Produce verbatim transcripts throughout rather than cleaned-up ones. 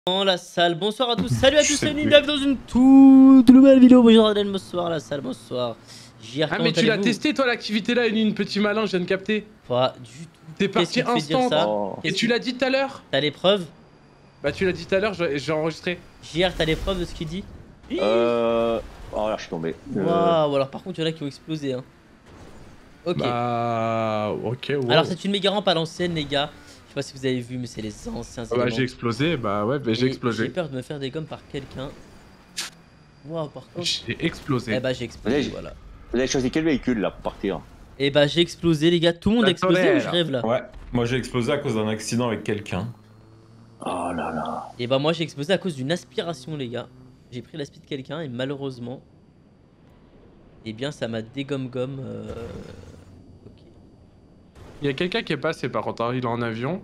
Dans la salle, bonsoir à tous, salut à tous, salut, bienvenue dans une toute nouvelle vidéo. Bonjour Aden, bonsoir la salle, bonsoir. J R, ah mais tu l'as testé toi l'activité là, une petit malin, je viens de capter. Pas du tout. T'es parti instant ça oh. Et tu l'as dit tout à l'heure. T'as les preuves? Bah tu l'as dit tout à l'heure, j'ai enregistré. J R, t'as les preuves de ce qu'il dit? Euh... Oh là je suis tombé. Waouh, wow, alors par contre il y en a qui ont explosé hein. Ok. Bah... ok, wow. Alors c'est une méga rampe à l'ancienne les gars. Je sais pas si vous avez vu mais c'est les anciens ah bah j'ai explosé, bah ouais, bah j'ai explosé. J'ai peur de me faire des gommes par quelqu'un. Waouh, par contre... J'ai explosé. Eh bah j'ai explosé, voilà. Vous avez choisi quel véhicule là pour partir? Eh bah j'ai explosé les gars, tout le monde a explosé ou je rêve là? Ouais, moi j'ai explosé à cause d'un accident avec quelqu'un. Oh là là. Et bah moi j'ai explosé à cause d'une aspiration les gars. J'ai pris l'aspi de quelqu'un et malheureusement... Eh bien ça m'a dégomme-gomme... Euh... Ok. Il y a quelqu'un qui est passé par contre, hein, il est en avion.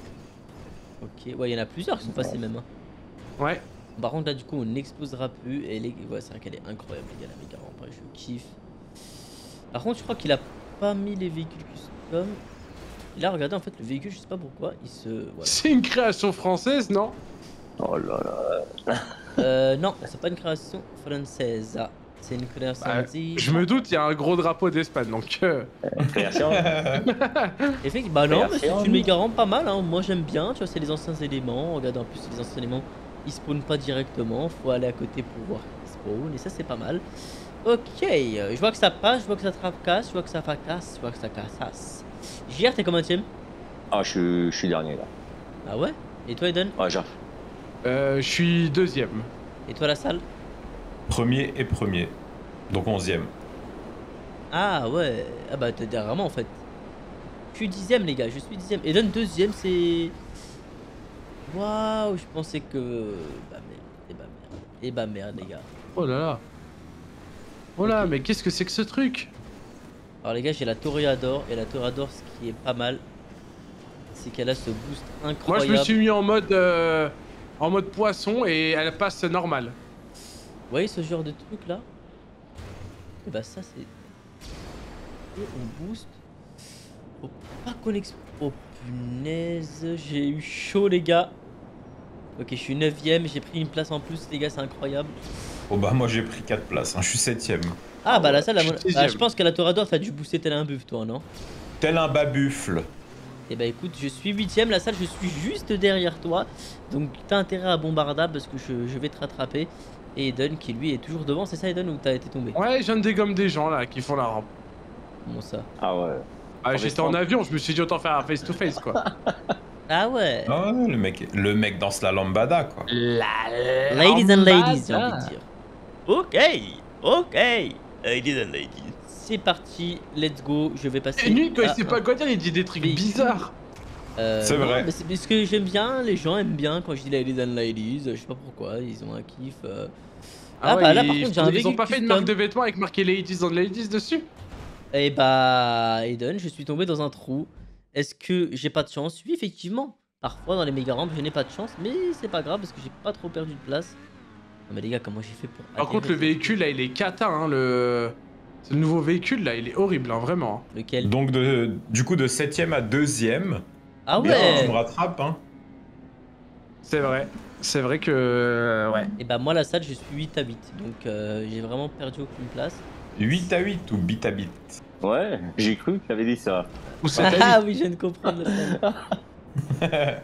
Ok, ouais il y en a plusieurs qui sont passés même. Hein. Ouais. Par contre là du coup on n'explosera plus et les... ouais c'est vrai qu'elle est incroyable les gars la méga rampe, je kiffe. Par contre je crois qu'il a pas mis les véhicules custom. Il a regardé en fait le véhicule, je sais pas pourquoi, il se... Voilà. C'est une création française non? Oh là là. Euh non, c'est pas une création française. C'est une création... Bah, je me doute, il y a un gros drapeau d'Espagne donc... Euh... Création. Effectivement, bah non, mais c'est une méga rampe pas mal, hein. Moi j'aime bien, tu vois, c'est les anciens éléments. Regarde en plus, les anciens éléments, ils spawnent pas directement, faut aller à côté pour voir qu'ils spawnent, et ça c'est pas mal. Ok, je vois que ça passe, je vois que ça tracasse, je vois que ça fracasse, je vois que ça cassasse. J R, t'es combien tième? Ah, je suis, je suis dernier là. Ah ouais? Et toi, Eden? Ouais, j'ai... Euh, je suis deuxième. Et toi, la salle? Premier et premier. Donc onzième. Ah ouais. Ah bah t'es derrière moi en fait. Je suis dixième les gars, je suis dixième. Eden deuxième, c'est... Waouh, je pensais que... Bah merde, et bah merde. Et bah merde les gars. Oh là là. Oh là, okay. Mais qu'est-ce que c'est que ce truc? Alors les gars, j'ai la Toreador, et la Toreador, ce qui est pas mal, c'est qu'elle a ce boost incroyable. Moi je me suis mis en mode euh, en mode poisson et elle passe normal. Vous voyez ce genre de truc là? Et bah ça c'est... Et on boost. Faut pas qu'on exp... Oh punaise, j'ai eu chaud les gars. Ok, je suis neuvième, j'ai pris une place en plus les gars, c'est incroyable. Oh bah moi j'ai pris quatre places, hein. Je suis septième. Ah bah la salle, la... je, bah, je pense que la Toreador t'as dû booster tel un buff toi, non? Tel un bas buffle. Et bah écoute, je suis huitième, la salle je suis juste derrière toi. Donc t'as intérêt à bombarder parce que je, je vais te rattraper. Et Eden qui lui est toujours devant, c'est ça Eden ou t'as été tombé? Ouais, je viens de dégommer des gens là qui font la rampe. Comment ça? Ah ouais. Ah, j'étais en avion, je me suis dit autant faire un face to face quoi. Ah ouais. Ah ouais, le mec, le mec danse la lambada quoi. La ladies and ladies, j'ai envie de dire. Ok, ok, ladies and ladies. C'est parti, let's go, je vais passer. Et lui quand il sait pas quoi dire, il dit des trucs bizarres. Euh, c'est vrai. Mais c'est parce que j'aime bien, les gens aiment bien quand je dis ladies and ladies, je sais pas pourquoi, ils ont un kiff. Euh... Ah, ah ouais, bah là par contre j'ai un Ils ont pas fait une marque de vêtements avec marqué ladies and ladies dessus? Et bah Eden, je suis tombé dans un trou. Est-ce que j'ai pas de chance? Oui effectivement. Parfois dans les méga rampes je n'ai pas de chance, mais c'est pas grave parce que j'ai pas trop perdu de place. Non mais les gars, comment j'ai fait pour... Par contre le véhicule là il est cata hein, le... C'est le nouveau véhicule là, il est horrible hein, vraiment. Lequel? Donc de, du coup de septième à deuxième. Ah ouais. Bien, je me rattrape hein. C'est vrai, c'est vrai que... Euh, ouais. Et bah moi la salle je suis huit à huit, donc euh, j'ai vraiment perdu aucune place. huit à huit ou bit à bit? Ouais, j'ai cru que t'avais dit ça. Ou ah oui, je viens de comprendre la salle.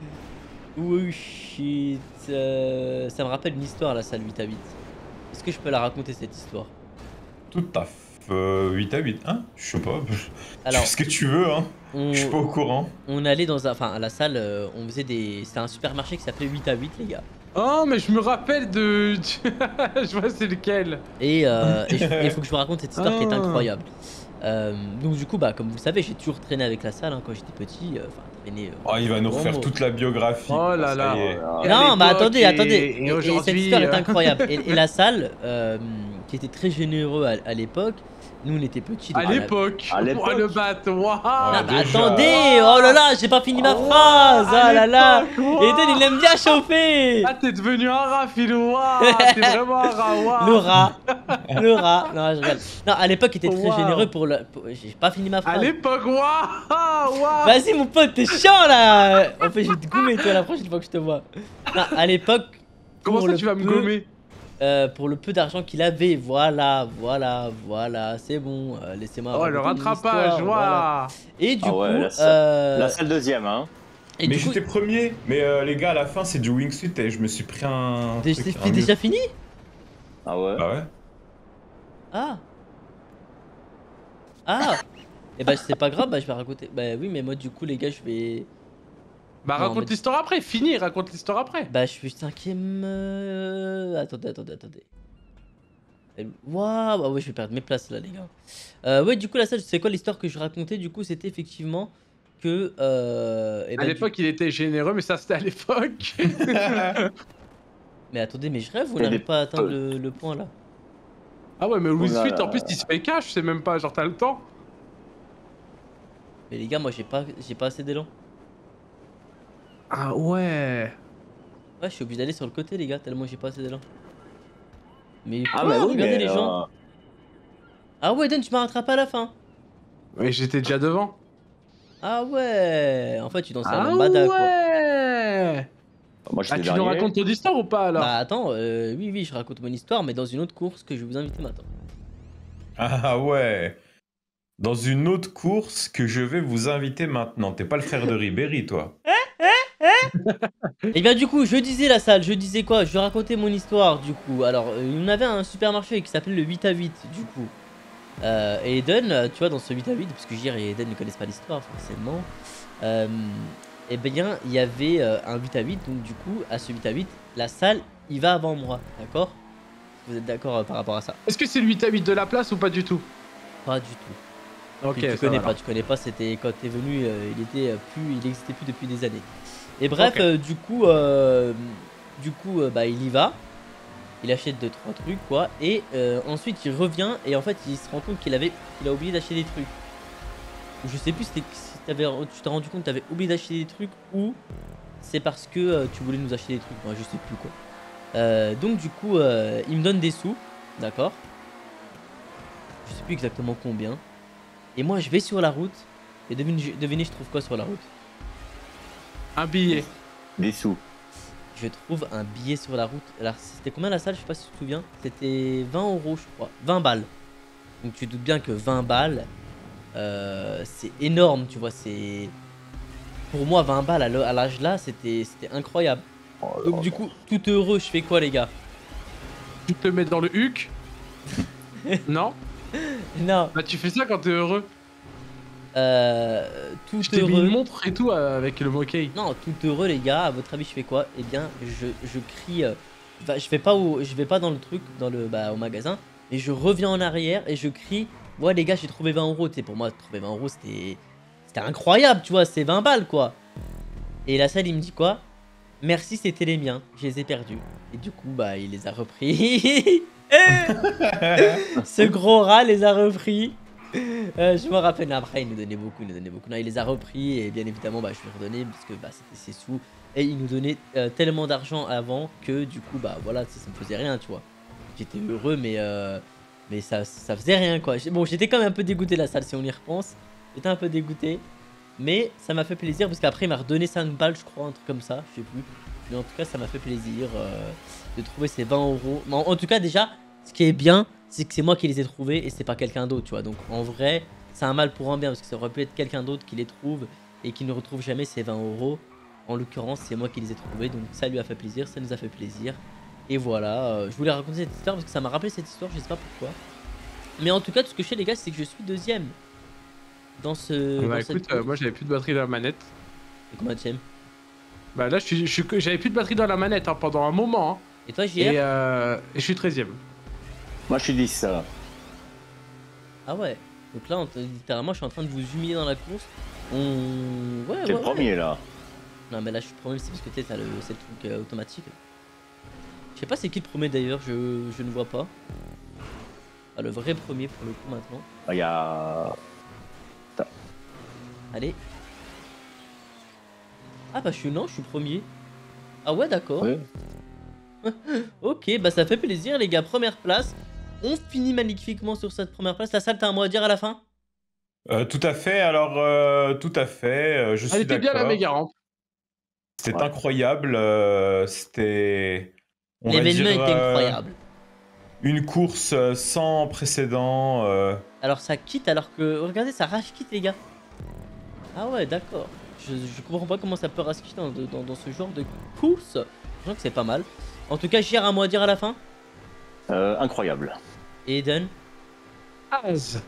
Oh shit. Euh, ça me rappelle une histoire la salle huit à huit. Est-ce que je peux la raconter cette histoire? Tout à fait. Euh, huit à huit, hein? Je sais pas. Alors, tu fais ce que tu veux, hein? On... Je suis pas au courant. On allait dans un... Enfin, à la salle, euh, on faisait des... C'était un supermarché qui s'appelait huit à huit, les gars. Oh, mais je me rappelle de... je vois c'est lequel. Et euh, il faut que je vous raconte cette histoire oh. qui est incroyable. Euh, donc du coup, bah, comme vous le savez, j'ai toujours traîné avec la salle hein, quand j'étais petit. Enfin, euh, traîné... Euh, oh, il va nous refaire mot. toute la biographie. Oh là là. Non, mais attendez, attendez. Et, et, et cette histoire euh... est incroyable. et, et la salle, euh, qui était très généreux à, à l'époque, Nous on était petits. À donc on a- l'époque. À l'époque. Oh, le bat, waouh. Ah, bah, déjà. attendez, oh là là, j'ai pas fini ma phrase. à Ah là là. l'époque, waouh. Eden il aime bien chauffer. Ah, t'es devenu un rat, Philou. Waouh, t'es vraiment un rat, waouh. Le rat, le rat. Non, je rigole. Non, à l'époque, il était très Wow. généreux pour le. pour- J'ai pas fini ma À phrase. l'époque, waouh, waouh. Vas-y, mon pote, t'es chiant là. En fait, je vais te gommer toi la prochaine fois que je te vois. Non, à l'époque. Comment pour ça, le tu vas me peu- gommer? euh, Pour le peu d'argent qu'il avait, voilà, voilà, voilà, c'est bon. euh, Laissez-moi. Oh, le raconter une rattrapage, histoire, voilà. waouh. Et du Ah ouais, coup, là, ça- euh, Là, c'est le deuxième, hein. et Mais du coup, j'étais premier. Mais euh, les gars, à la fin, c'est du wingsuit et je me suis pris un. t'es- truc, c'est un c'est mur. déjà fini? Ah ouais. Bah ouais. Ah. Ah. Et bah c'est pas grave, bah je vais raconter. Bah oui, mais moi du coup les gars, je vais. Bah, Non, raconte mais- l'histoire après, fini, raconte l'histoire après. Bah je suis cinquième. euh, Attendez, attendez, attendez. Euh, Waouh, bah ouais, je vais perdre mes places là, les gars. Euh, ouais, du coup, là, ça, c'est quoi l'histoire que je racontais? Du coup, c'était effectivement que. Euh... eh À ben, du- l'époque, il était généreux, mais ça, c'était à l'époque. Mais attendez, mais je rêve, vous Il y a n'arrivez des- pas à atteindre le, le point là. Ah ouais, mais Louis Oh là Suite, là. en plus, il se fait cash, c'est même pas genre t'as le temps. Mais les gars, moi, j'ai pas, j'ai pas assez d'élan. Ah ouais. Ouais, je suis obligé d'aller sur le côté, les gars, tellement j'ai pas assez d'élan. Mais Ah, quoi, mais oui, regardez mais. les gens. euh, Ah ouais, Dan, tu m'as rattrapé à la fin. Mais j'étais déjà devant. Ah ouais. En fait, tu dansais à Ah lambada, quoi. ouais. Moi, Ah, j'étais tu nous dernier. racontes ton histoire ou pas alors? Bah attends, euh, oui, oui, je raconte mon histoire, mais dans une autre course que je vais vous inviter maintenant. Ah ouais. Dans une autre course que je vais vous inviter maintenant. T'es pas le frère de Ribéry, toi. Et bien du coup, je disais la salle, je disais quoi? Je racontais mon histoire du coup. Alors, euh, on avait un supermarché qui s'appelait le huit à huit du coup. Euh, et Eden, euh, tu vois, dans ce huit à huit, parce que Jir et Eden ne connaissent pas l'histoire forcément. Euh, et bien, il y avait euh, un huit à huit, donc du coup, à ce huit à huit, la salle, il va avant moi, d'accord? Vous êtes d'accord euh, par rapport à ça? Est-ce que c'est le huit à huit de la place ou pas du tout? Pas du tout. Ok, tu, tu ça connais va, pas, tu connais pas, c'était quand t'es venu, euh, il était euh, plus, il existait plus depuis des années. Et bref, Ok. euh, du coup, euh, du coup, euh, bah il y va, il achète deux trois trucs quoi, et euh, ensuite il revient et en fait il se rend compte qu'il avait, il a oublié d'acheter des trucs. Je sais plus si, t'es- si t'avais, tu t'es rendu compte que t'avais oublié d'acheter des trucs ou c'est parce que euh, tu voulais nous acheter des trucs, moi je sais plus quoi. Euh, donc du coup, euh, il me donne des sous, d'accord. Je sais plus exactement combien. Et moi je vais sur la route et devinez, devinez je trouve quoi sur la route? Un billet. Des sous. Je trouve un billet sur la route. Alors c'était combien la salle? Je sais pas si tu te souviens. C'était vingt euros je crois. vingt balles. Donc tu te doutes bien que vingt balles, euh, c'est énorme, tu vois. C'est pour moi vingt balles à l'â- à l'âge là, c'était c'était incroyable. Oh là Donc là. du coup, tout heureux, je fais quoi les gars? Tu te le mets dans le huc. Non? Non, Bah, tu fais ça quand t'es heureux. euh, tout Je t'ai mis une heureux. montre et tout euh, avec le moquet. Non, tout heureux les gars, à votre avis je fais quoi? Eh bien je, je crie, euh, bah, je vais pas au, je vais pas dans le truc, dans le, bah, au magasin, mais je reviens en arrière et je crie, ouais les gars j'ai trouvé vingt euros, tu sais pour moi trouver vingt euros c'était, c'était incroyable tu vois, c'est vingt balles quoi. Et la salle il me dit quoi? Merci c'était les miens, je les ai perdus. Et du coup bah il les a repris. Ce gros rat les a repris. Euh, je me rappelle après il nous donnait beaucoup, il nous donnait beaucoup. Non, il les a repris et bien évidemment bah, je lui ai redonné parce que bah, c'était ses sous et il nous donnait euh, tellement d'argent avant que du coup bah voilà ça, ça me faisait rien tu vois. J'étais heureux mais euh, mais ça, ça faisait rien quoi. Bon j'étais quand même un peu dégoûté de la salle si on y repense. J'étais un peu dégoûté mais ça m'a fait plaisir parce qu'après il m'a redonné cinq balles je crois, un truc comme ça, je sais plus. Mais en tout cas ça m'a fait plaisir euh, de trouver ces vingt euros. Mais en, en tout cas déjà ce qui est bien c'est que c'est moi qui les ai trouvés et c'est pas quelqu'un d'autre, tu vois. Donc en vrai, c'est un mal pour un bien parce que ça aurait pu être quelqu'un d'autre qui les trouve et qui ne retrouve jamais ces vingt euros. En l'occurrence, c'est moi qui les ai trouvés, donc ça lui a fait plaisir, ça nous a fait plaisir. Et voilà, euh, je voulais raconter cette histoire parce que ça m'a rappelé cette histoire, je sais pas pourquoi. Mais en tout cas, tout ce que je sais, les gars, c'est que je suis deuxième dans ce. Bah dans cette écoute, euh, course. moi j'avais plus de batterie dans la manette. Et combien de tième? Bah là, je suis- je suis que- j'avais plus de batterie dans la manette hein, pendant un moment. hein. Et toi, J R? Et, euh, et je suis treizième. Moi, je suis dix. ça. Ah ouais. Donc là, on te- littéralement, je suis en train de vous humilier dans la course. On. Ouais, T'es ouais, le ouais. premier, là. Non mais là je suis premier, c'est parce que tu sais, t'as le, c'est le truc euh, automatique. Je sais pas c'est qui le premier d'ailleurs, je, je ne vois pas. sera le vrai premier pour le coup maintenant. Il y a... Allez. Ah bah je suis non, je suis premier. Ah ouais d'accord. Ouais. Ok, bah ça fait plaisir les gars, première place. On finit magnifiquement sur cette première place. La salle, t'as un mot à dire à la fin? Euh, tout à fait, alors euh, tout à fait, euh, je Elle suis était bien la d'accord. méga rampe. C'était Ouais. incroyable, euh, c'était... on va L'événement dire, était euh, incroyable. Une course euh, sans précédent. euh, Alors ça quitte alors que... Regardez, ça rage quitte les gars. Ah ouais, d'accord. Je, je comprends pas comment ça peut rage quitter dans, dans, dans ce genre de course. Je crois que c'est pas mal. En tout cas, j'ai un mot à dire à la fin. Euh, incroyable. Et Eden? Az.